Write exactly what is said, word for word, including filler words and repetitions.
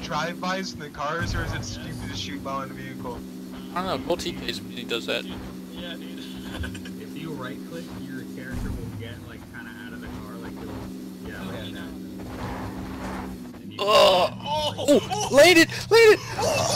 drive-bys in the cars, or is it stupid to shoot while in a vehicle? I don't know, Bolt T K's he does that. Yeah, dude. If you right click, your character will get like kind of out of the car, like it'll, yeah, like Okay. that. And you Oh, can- oh, oh, landed, landed.